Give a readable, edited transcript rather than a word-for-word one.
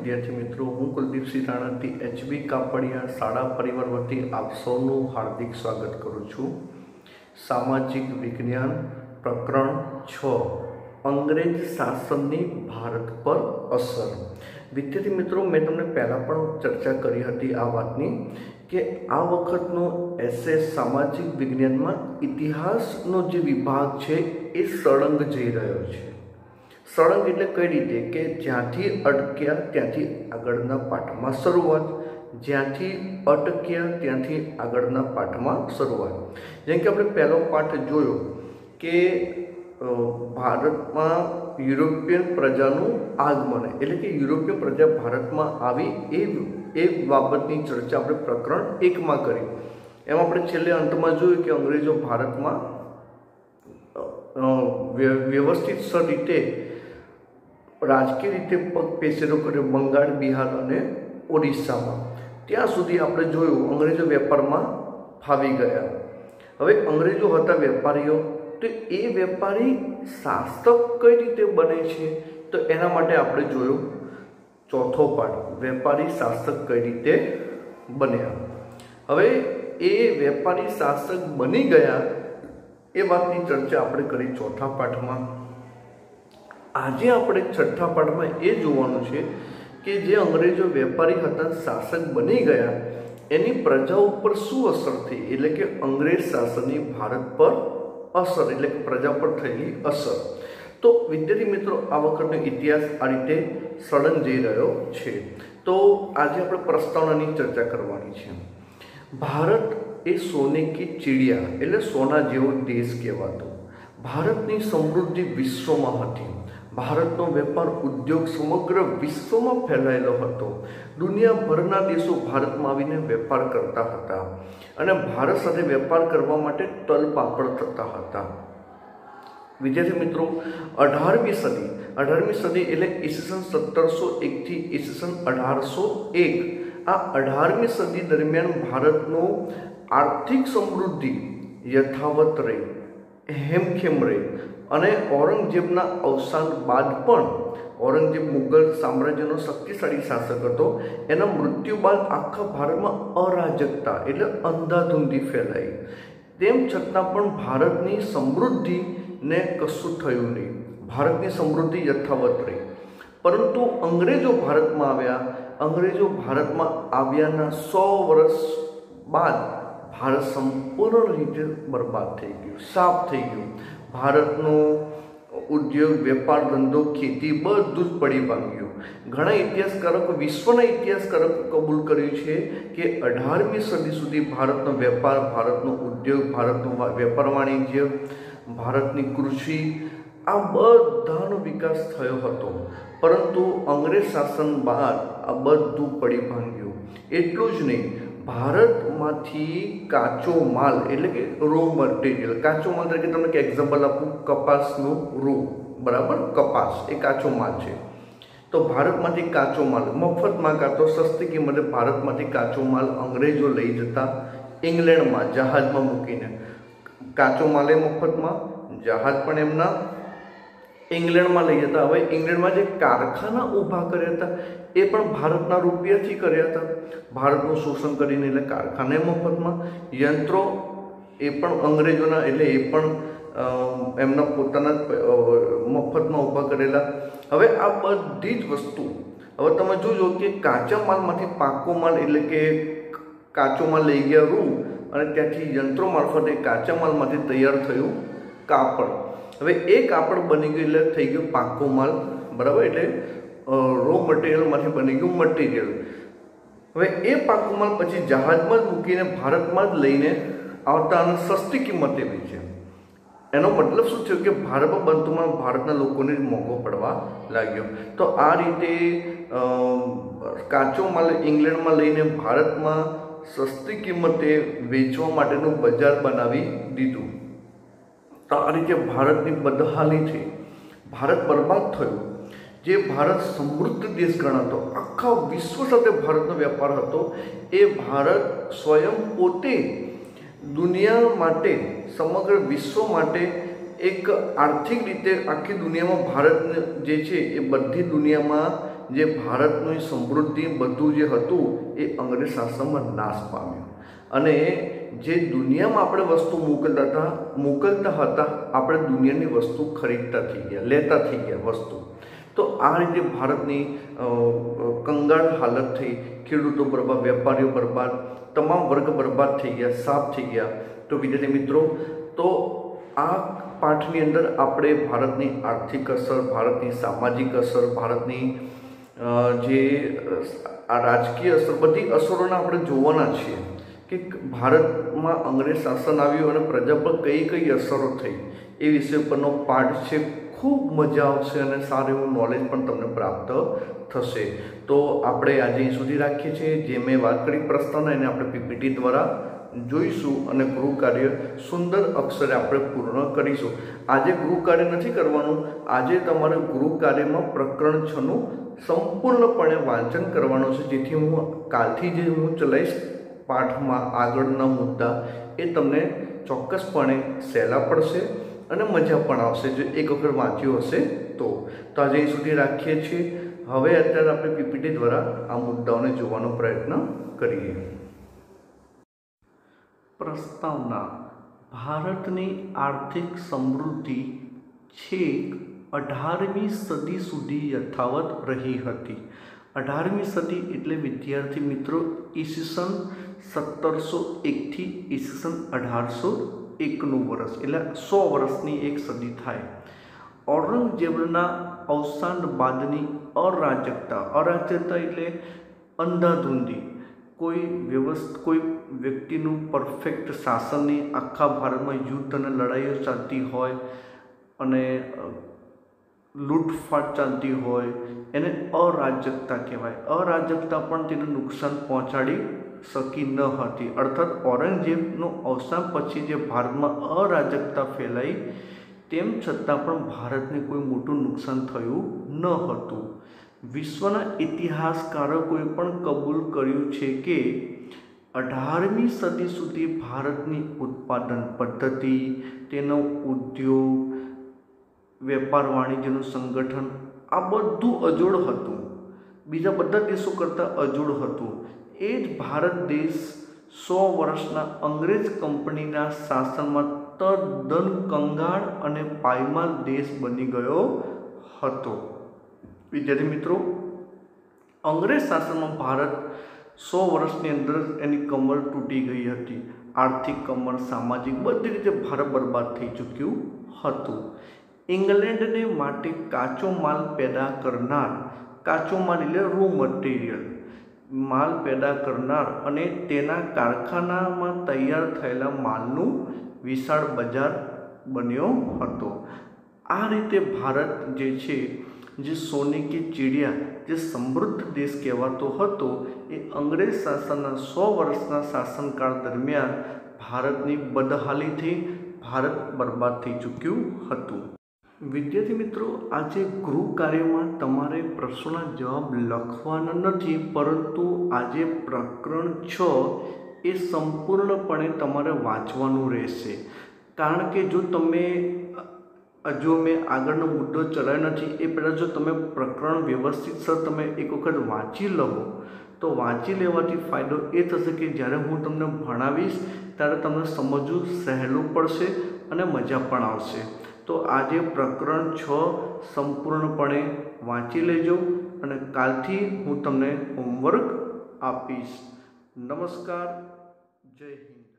विद्यार्थी मित्रों, हूँ कुलदीपसिंह राणा एचबी कापड़िया शाळा परिवार वती आप सौનું हार्दिक स्वागत करूँ छूँ। सामाजिक विज्ञान प्रकरण 6 अंग्रेज शासननी भारत पर असर। विद्यार्थी मित्रों, मैं तमने पहला पण चर्चा करी हती आ वातनी के आ वखतनो एसए सामाजिक विज्ञान में इतिहासनो जे विभाग छे ए सळंग जई रह्यो छे। सळंग एटले कई रीते के ज्यांथी अटक्या त्यांथी आगळना पाठमां शरूआत, ज्यांथी अटक्या त्यांथी आगळना पाठमां शरूआत। जेम के आपणे पहलो पाठ जोयो के भारत में यूरोपियन प्रजाનું આગમન એટલે કે યુરોપિયન પ્રજા ભારતમાં આવી એ બાબતની ચર્ચા આપણે પ્રકરણ 1 માં કરી। એમાં આપણે છેલ્લે અંતમાં જોયું કે અંગ્રેજો ભારતમાં વ્યવસ્થિત રીતે રાજકીય રીતે પગ પેસેરો કર્યો બંગાળ, બિહાર અને ઓડિશામાં। ત્યાં સુધી આપણે જોયું અંગ્રેજો વેપારમાં ફાવી ગયા। હવે અંગ્રેજો હતા વેપારીઓ, तो ये वेपारी शासक कई रीते बने छे तो एना माटे आपणे जोयो चौथो पाठ वेपारी शासक कई रीते बन्या। हवे ए वेपारी शासक बनी गया ए वातनी चर्चा आपणे करी चौथा पाठमां। आजे आपणे छठ्ठा पाठमां ए जोवानुं छे के जे अंग्रेजो वेपारी हता शासक बनी गया एनी प्रजा पर शुं असर थई, एटले के अंग्रेज शासननी भारत पर असर एटले के प्रजा पर थयेली असर। तो विद्यार्थी मित्रों, आ वखतनो इतिहास आ रीते सळंग जई रह्यो छे। तो आज आपणे प्रस्तावनानी चर्चा करवानी छे। भारत ए सोने की चिड़िया एटले सोना जेवो देश कहेवातो। भारतनी समृद्धि विश्वमां हती। भारतनो वेपार उद्योग समग्र विश्व में फैलायेलो हतो। दुनियाभरना देशों भारत में आवीने वेपार करता हता अने भारत साथे वेपार करवा माटे तलपापड़ थता हता। विद्यार्थी मित्रों, 18મી सदी एटले ईस्वीसन 1701 थी ईस्वीसन 1801 आ 18મી सदी दरमियान भारतनो आर्थिक समृद्धि यथावत रही, हेमखेम रही अने औरंगजेबना अवसान बाद पण औरंगजेब मुगल साम्राज्यनो शक्तिशाળી शासक हतो। एना मृत्यु बाद आखा भारतमां अराजकता एटले अंधाधुंधी फैलाई। तेम छतां पण भारतनी समृद्धि ने कशुं थयुं नहीं। भारतनी समृद्धि यथावत रही। परंतु अंग्रेजो भारतमां आव्या। अंग्रेजो भारतमां आव्याना 100 वर्ष बाद भारत संपूर्ण रीते बर्बाद थई गयुं, साफ थई गयुं। भारतनो उद्योग, वेपार, धंधो, खेती बधुं ज पड़ी भांग्युं। घणा इतिहासकारों, विश्वना इतिहासकारों कबूल कर्युं छे के 18મી सदी सुधी भारतनो वेपार, भारतनो उद्योग, भारतनो वेपार वाणिज्य, भारतनी कृषि आ बधानो विकास थयो हतो। परंतु अंग्रेज शासन बाद आ बधुं पड़ी भांग्युं। एटલું જ नहीं, भारतमांथी काचो माल एटले के रो मटीरियल, काचो माल तरीके तमने के एक्जाम्पल आपू कपासनो रो, बराबर, कपास ए काचो माल छे। तो भारतमांथी काचो माल मफतमां का तो सस्ती किंमते भारतमांथी काचो माल अंग्रेजो लई जता इंग्लेंडमां जहाजमां मूकीने। काचो माल मफतमां, जहाज पण एमना इंग्लेंड में लई जता। हवे इंग्लेंड में जे कारखाना ऊभा कर्या हता ए पण भारतना रूपियाथी कर्या हता। भारतनुं शोषण करीने एटले कारखाने मफतमां, यंत्रो ए पण अंग्रेजोना एटले ए पण एमना पोताना मफतमां ऊभा करेला। हवे आ बधी ज वस्तु हवे तमे जोजो के काचा मालमांथी पाको माल एटले के काचो माल लई गया रू अने त्यांथी यंत्रो मार्फते काचा मालमांथी तैयार थयुं कापड़। हवे ए कापड़ बनी गयुं एटले थई गयुं पाको माल, बराबर, एटले रो मटीरियल मांथी बनी गयुं मटीरियल। हवे ए पाको माल पछी जहाजमां ज मूकीने भारतमां ज लईने आवता अने सस्ती किंमते वेचे। एनो मतलब शुं थयुं के भारतमां बनतो माल भारतना लोकोने ज मोंघो पड़वा लाग्यो। तो आ रीते काचो माल इंग्लेंडमां लईने भारतमां सस्ती किंमते वेचवा माटेनुं बजार बनावी दीधुं। तो आ रीते भारतनी बदहाली थी, भारत बर्बाद थयुं। जे भारत समृद्ध देश गणातो, आखा विश्व साथे भारतनो वेपार हतो, ए भारत स्वयं पोते दुनिया माटे, समग्र विश्व माटे एक आर्थिक रीते आखी दुनिया में भारत जे छे ए बधी दुनिया में જે ભારતની સમૃદ્ધિ બધું જે હતું એ અંગ્રેજ શાસનમાં નાશ પામ્યું અને જે દુનિયામાં આપણે વસ્તુ મોકલતા હતા આપણે દુનિયાની વસ્તુ ખરીદતા થઈ ગયા, લેતા થઈ ગયા વસ્તુ. તો આ રીતે ભારતની કંગાળ હાલત થઈ, ખેડૂતો બરબાદ, વેપારીઓ બરબાદ, તમામ વર્ગ બરબાદ થઈ ગયા, સાફ થઈ ગયા. તો વિદ્યાર્થી મિત્રો, તો આ પાઠની અંદર આપણે ભારતની આર્થિક અસર, ભારતની સામાજિક અસર, ભારતની જે આ રાજકીય અસર, બધી અસરોને આપણે જોવાના છીએ કે ભારતમાં અંગ્રેજ શાસન આવ્યું અને પ્રજા પર કઈ કઈ અસરો થઈ એ વિષય પરનો પાઠ છે. ખૂબ મજા આવશે અને સારું એવું નોલેજ પણ તમને પ્રાપ્ત થશે. તો આપણે આજે અહીં સુધી રાખીએ છીએ. જે મેં વાત કરી પ્રશ્ન એને આપણે પીપીટી દ્વારા જોઈશું અને ગૃહ કાર્ય સુંદર અક્ષરે આપણે પૂર્ણ કરીશું. આજે ગૃહ કાર્ય નથી કરવાનું. આજે તમારે ગૃહ કાર્યમાં પ્રકરણ 6નું સંપૂર્ણપણે વાંચન કરવાનું છે, જેથી હું કાલથી જે હું ચલાવીશ પાઠમાં આગળના મુદ્દા એ તમને ચોક્કસપણે સહેલા પડશે અને મજા પણ આવશે જો એક વખત વાંચ્યું હશે તો. આજે અહીં સુધી રાખીએ છીએ. હવે અત્યારે આપણે પીપીટી દ્વારા આ મુદ્દાઓને જોવાનો પ્રયત્ન કરીએ. પ્રસ્તાવના: ભારતની આર્થિક સમૃદ્ધિ છેક 18મી સદી સુધી યથાવત રહી હતી. 18મી સદી એટલે વિદ્યાર્થી મિત્રો ઈસવીસન 1701 થી ઈસવીસન 1801નું વર્ષ, એટલે 100 વર્ષની એક સદી થાય. ઔરંગઝેબના અવસાન બાદની અરાજકતા એટલે અંધાધૂંધી, કોઈ વ્યક્તિનું પરફેક્ટ શાસન નહીં, આખા ભારતમાં યુદ્ધ અને લડાઈઓ ચાલતી હોય અને લૂંટફાટ ચાલતી હોય, એને અરાજકતા કહેવાય. અરાજકતા પણ તેને નુકસાન પહોંચાડી શકી ન હતી. અર્થાત ઔરંગઝેબનું અવસાન પછી જે ભારતમાં અરાજકતા ફેલાઈ તેમ છતાં પણ ભારતને કોઈ મોટું નુકસાન થયું ન હતું. વિશ્વના ઇતિહાસકારોએ પણ કબૂલ કર્યું છે કે 18મી સદી સુધી ભારતની ઉત્પાદન પદ્ધતિ, તેનો ઉદ્યોગ, વેપાર વાણિજ્યનું સંગઠન આ બધું અજોડ હતું, બીજા બધા દેશો કરતાં અજોડ હતું. એ જ ભારત દેશ 100 વર્ષના અંગ્રેજ કંપનીના શાસનમાં તદ્દન કંગાળ અને પાયમાલ દેશ બની ગયો હતો. વિદ્યાર્થી મિત્રો, અંગ્રેજ શાસનમાં ભારત 100 વર્ષની અંદર એની કમર તૂટી ગઈ હતી. આર્થિક કમર, સામાજિક, બધી રીતે ભારત બરબાદ થઈ ચૂક્યું હતું. ઇંગ્લેન્ડને માટે કાચો માલ પેદા કરનાર, કાચો માલ એટલે રો મટીરિયલ, માલ પેદા કરનાર અને તેના કારખાનામાં તૈયાર થયેલા માલનું વિશાળ બજાર બન્યો હતો. આ રીતે ભારત જે છે, જે સોને કી ચીડિયા, જે સમૃદ્ધ દેશ કહેવાતો હતો, એ અંગ્રેજ શાસનના 100 વર્ષના શાસનકાળ દરમિયાન ભારતની બદહાલીથી ભારત બરબાદ થઈ ચૂક્યું હતું. વિદ્યાર્થી મિત્રો, આજે ગૃહ કાર્યમાં તમારે પ્રશ્નોના જવાબ લખવાના નથી, પરંતુ આજે પ્રકરણ 6 એ સંપૂર્ણપણે તમારે વાંચવાનું રહેશે. કારણ કે જો તમે હજુ મેં આગળનો મુદ્દો ચલાવ્યો નથી એ પહેલાં જો તમે પ્રકરણ વ્યવસ્થિત સર તમે એક વખત વાંચી લો તો વાંચી લેવાથી ફાયદો એ થશે કે જ્યારે હું તમને ભણાવીશ ત્યારે તમને સમજવું સહેલું પડશે અને મજા પણ આવશે. તો આજે પ્રકરણ 6 સંપૂર્ણપણે વાંચી લેજો અને કાલથી હું તમને હોમવર્ક આપીશ. નમસ્કાર, જય હિન્દ.